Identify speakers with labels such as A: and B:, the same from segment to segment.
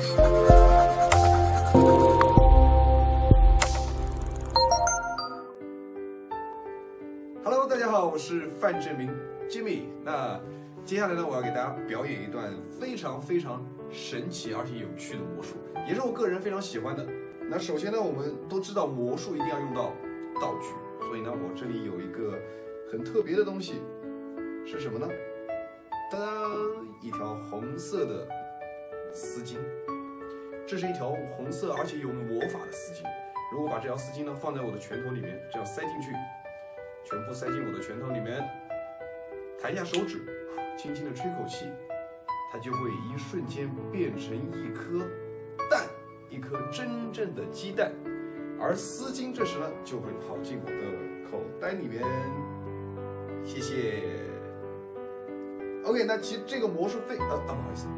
A: Hello， 大家好，我是范振明 Jimmy。那接下来呢，我要给大家表演一段非常神奇而且有趣的魔术，也是我个人非常喜欢的。那首先呢，我们都知道魔术一定要用到道具，所以呢，我这里有一个很特别的东西，是什么呢？当当，一条红色的丝巾。这是一条红色而且有魔法的丝巾。如果把这条丝巾呢放在我的拳头里面，这样塞进去。全部塞进我的拳头里面，抬下手指，轻轻的吹口气，它就会一瞬间变成一颗蛋，一颗真正的鸡蛋，而丝巾这时呢就会跑进我的口袋里面。谢谢。OK， 那其实这个魔术不好意思，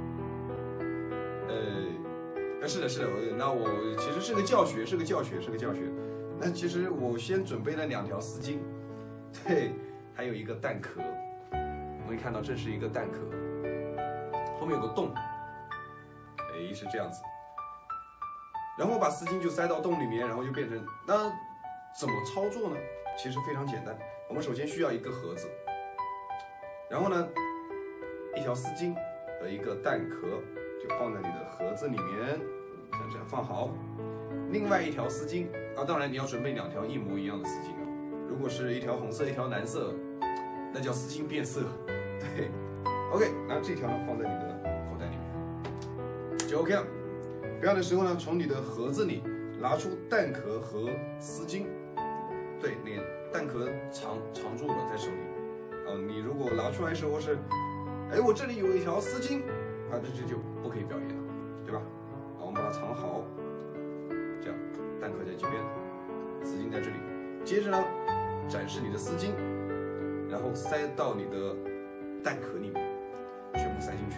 A: 是的，那我其实是个教学。那其实我先准备了2条丝巾。对，还有一个蛋壳，我们可以看到这是一个蛋壳，后面有个洞，是这样子。然后我把丝巾就塞到洞里面，然后就变成，那怎么操作呢？其实非常简单，我们首先需要一个盒子，然后呢，一条丝巾和一个蛋壳就放在你的盒子里面，像这样放好。另外一条丝巾当然你要准备2条一模一样的丝巾。如果是一条红色一条蓝色，那叫丝巾变色。对 ，OK， 那这条呢放在你的口袋里面就 OK 了。表演的时候呢，从你的盒子里拿出蛋壳和丝巾。对，那个蛋壳藏住了在手里。你如果拿出来的时候是，我这里有一条丝巾，这就不可以表演了，对吧？好，我们把它藏好，这样蛋壳在这边，丝巾在这里。接着呢，展示你的丝巾，然后塞到你的蛋壳里面，全部塞进去。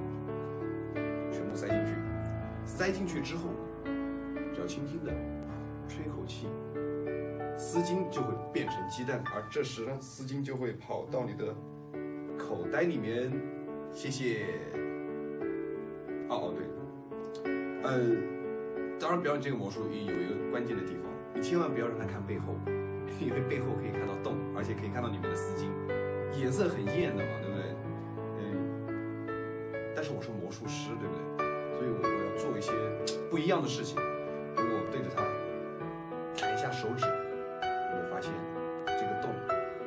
A: 塞进去之后，只要轻轻的吹口气，丝巾就会变成鸡蛋，而这时呢，丝巾就会跑到你的口袋里面。谢谢。对，当然表演这个魔术有一个关键的地方，你千万不要让他看背后。因为背后可以看到洞，而且可以看到里面的丝巾，颜色很艳的嘛，对不对？但是我是魔术师，对不对？所以我要做一些不一样的事情。如果对着它抬一下手指，你会发现这个洞，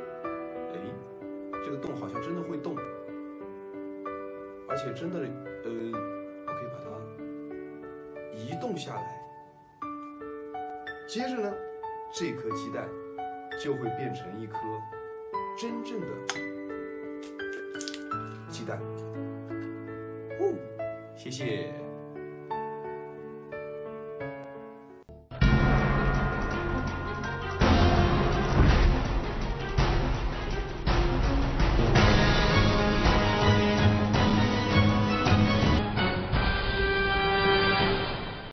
A: 这个洞好像真的会动，而且真的，我可以把它移动下来。接着呢，这颗鸡蛋就会变成一颗真正的鸡蛋。谢谢。